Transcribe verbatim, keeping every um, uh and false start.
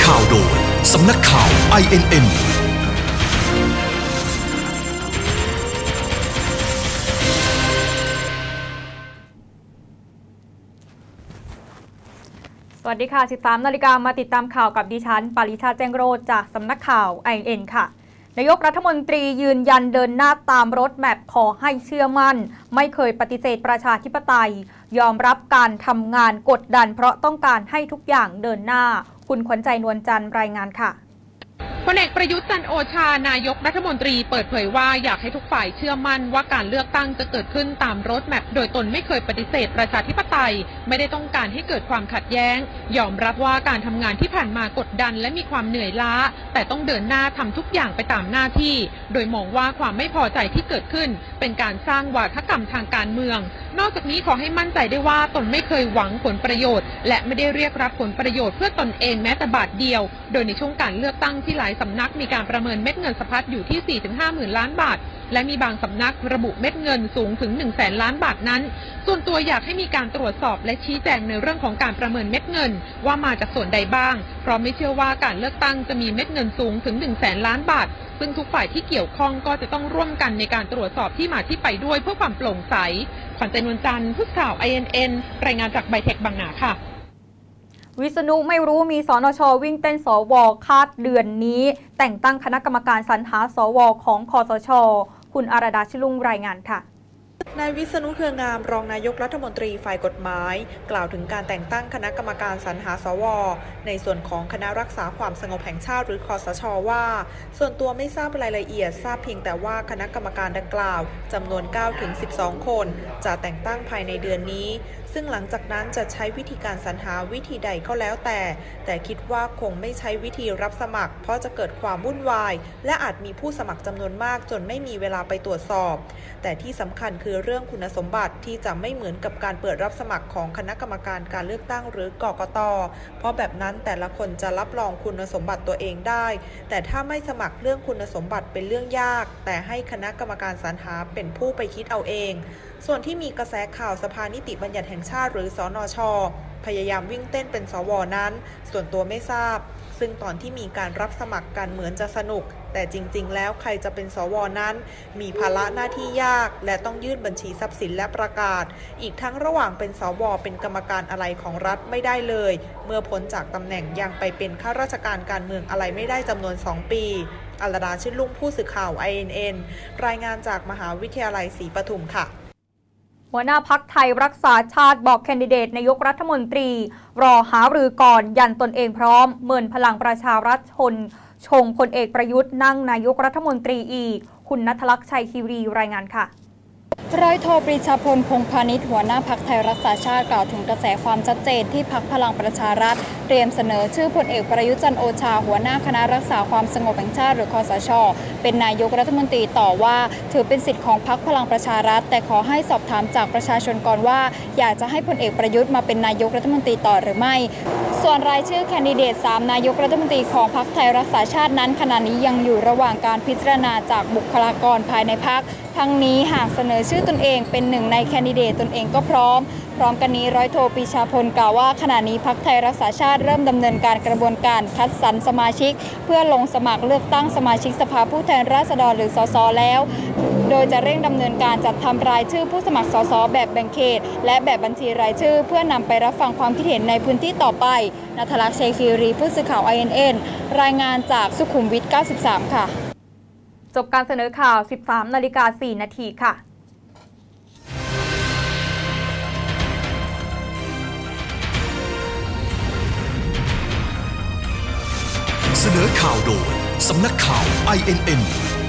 ข่าวโดยสำนักข่าว ไอ เอ็น เอ็นสวัสดีค่ะ สิบสามนาฬิกามาติดตามข่าวกับดิฉันปาริชาแจ้งโรจน์จากสำนักข่าว ไอ เอ็น เอ็น ค่ะนายกรัฐมนตรียืนยันเดินหน้าตามรถแมพขอให้เชื่อมั่นไม่เคยปฏิเสธประชาธิปไตยยอมรับการทำงานกดดันเพราะต้องการให้ทุกอย่างเดินหน้าคุณขวัญใจนวลจันทร์รายงานค่ะพลเอกประยุทธ์จันทร์โอชานายกรัฐมนตรีเปิดเผยว่าอยากให้ทุกฝ่ายเชื่อมั่นว่าการเลือกตั้งจะเกิดขึ้นตามรถแมพโดยตนไม่เคยปฏิเสธประชาธิปไตยไม่ได้ต้องการให้เกิดความขัดแย้งยอมรับว่าการทำงานที่ผ่านมากดดันและมีความเหนื่อยล้าแต่ต้องเดินหน้าทำทุกอย่างไปตามหน้าที่โดยมองว่าความไม่พอใจที่เกิดขึ้นเป็นการสร้างวาทกรรมทางการเมืองนอกจากนี้ขอให้มั่นใจได้ว่าตนไม่เคยหวังผลประโยชน์และไม่ได้เรียกรับผลประโยชน์เพื่อตนเองแม้แต่บาทเดียวโดยในช่วงการเลือกตั้งที่หลายสำนักมีการประเมินเม็ดเงินสะพัดอยู่ที่ สี่ถึงห้า หมื่นล้านบาทและมีบางสำนักระบุเม็ดเงินสูงถึง หนึ่งแสน ล้านบาทนั้นส่วนตัวอยากให้มีการตรวจสอบและชี้แจงในเรื่องของการประเมินเม็ดเงินว่ามาจากส่วนใดบ้างเพราะไม่เชื่อว่าการเลือกตั้งจะมีเม็ดเงินสูงถึง หนึ่งแสน ล้านบาทซึ่งทุกฝ่ายที่เกี่ยวข้องก็จะต้องร่วมกันในการตรวจสอบที่มาที่ไปด้วยเพื่อความโปร่งใสขวัญใจนวลจันทร์ผู้สื่อข่าว ไอ เอ็น เอ็น รายงานจากไบเทคบางนาค่ะวิษณุไม่รู้มีสนช.วิ่งเต้นสว.คาดเดือนนี้แต่งตั้งคณะกรรมการสรรหาสว.ของคสช.คุณอาราดาชิลุงรายงานค่ะนายวิษณุเครืองามรองนายกรัฐมนตรีฝ่ายกฎหมายกล่าวถึงการแต่งตั้งคณะกรรมการสรรหาสวในส่วนของคณะรักษาความสงบแห่งชาติหรือคสช.ว่าส่วนตัวไม่ทราบรายละเอียดทราบเพียงแต่ว่าคณะกรรมการดังกล่าวจำนวน เก้าถึงสิบสอง คนจะแต่งตั้งภายในเดือนนี้ซึ่งหลังจากนั้นจะใช้วิธีการสรรหาวิธีใดก็แล้วแต่แต่คิดว่าคงไม่ใช้วิธีรับสมัครเพราะจะเกิดความวุ่นวายและอาจมีผู้สมัครจำนวนมากจนไม่มีเวลาไปตรวจสอบแต่ที่สำคัญคือเรื่องคุณสมบัติที่จะไม่เหมือนกับการเปิดรับสมัครของคณะกรรมการการเลือกตั้งหรือกกต.เพราะแบบนั้นแต่ละคนจะรับรองคุณสมบัติตัวเองได้แต่ถ้าไม่สมัครเรื่องคุณสมบัติเป็นเรื่องยากแต่ให้คณะกรรมการสรรหาเป็นผู้ไปคิดเอาเองส่วนที่มีกระแสข่าวสภานิติบัญญัติแห่งชาติหรือสนช.พยายามวิ่งเต้นเป็นสวนั้นส่วนตัวไม่ทราบซึ่งตอนที่มีการรับสมัครกันเหมือนจะสนุกแต่จริงๆแล้วใครจะเป็นสวนั้นมีภาระหน้าที่ยากและต้องยื่นบัญชีทรัพย์สินและประกาศอีกทั้งระหว่างเป็นสวเป็นกรรมการอะไรของรัฐไม่ได้เลยเมื่อพ้นจากตำแหน่งยังไปเป็นข้าราชการการเมืองอะไรไม่ได้จำนวนสองปีอาราดาชิลุงผู้สื่อข่าว ไอ เอ็น เอ็น รายงานจากมหาวิทยาลัยศรีปทุมค่ะหัวหน้าพรรคไทยรักษาชาติบอกแคนดิเดตนายกรัฐมนตรีรอหารือก่อนยันตนเองพร้อมเมินพลังประชารัฐชนชงพลเอกประยุทธ์นั่งนายกรัฐมนตรีอีกคุณณัฐลักษณ์ชัยคีรีรายงานค่ะร้อยโทปรีชาพลพงษ์พาณิชย์หัวหน้าพรรคไทยรักษาชาติกล่าวถึงกระแสความชัดเจนที่พรรคพลังประชารัฐเตรียมเสนอชื่อพลเอกประยุทธ์จันทร์โอชาหัวหน้าคณะรักษาความสงบแห่งชาติหรือคสช.เป็นนายกรัฐมนตรีต่อว่าถือเป็นสิทธิ์ของพรรคพลังประชารัฐแต่ขอให้สอบถามจากประชาชนก่อนว่าอยากจะให้พลเอกประยุทธ์มาเป็นนายกรัฐมนตรีต่อหรือไม่ส่วนรายชื่อแคนดิเดตสามนายกรัฐมนตรีของพรรคไทยรักษาชาตินั้นขณะนี้ยังอยู่ระหว่างการพิจารณาจากบุคลากรภายในพรรคทั้งนี้หากเสนอชื่อตนเองเป็นหนึ่งในแคนดิเดตตนเองก็พร้อมพร้อมกันนี้ร้อยโทปรีชาพลกล่าวว่าขณะนี้พรรคไทยรักษาชาติเริ่มดำเนินการกระบวนการคัดสรรสมาชิกเพื่อลงสมัครเลือกตั้งสมาชิกสภาผู้แทนราษฎรหรือสสแล้วโดยจะเร่งดำเนินการจัดทำรายชื่อผู้สมัครสสแบบแบ่งเขตและแบบบัญชีรายชื่อเพื่อนำไปรับฟังความคิดเห็นในพื้นที่ต่อไปณัฐลักษณ์ ชัยคีรีผู้สื่อข่าว ไอ เอ็น เอ็น รายงานจากสุขุมวิท เก้าสิบสาม ค่ะจบการเสนอข่าว สิบสามนาฬิกาสี่นาทีค่ะเสนอข่าวโดยสำนักข่าว ไอ เอ็น เอ็น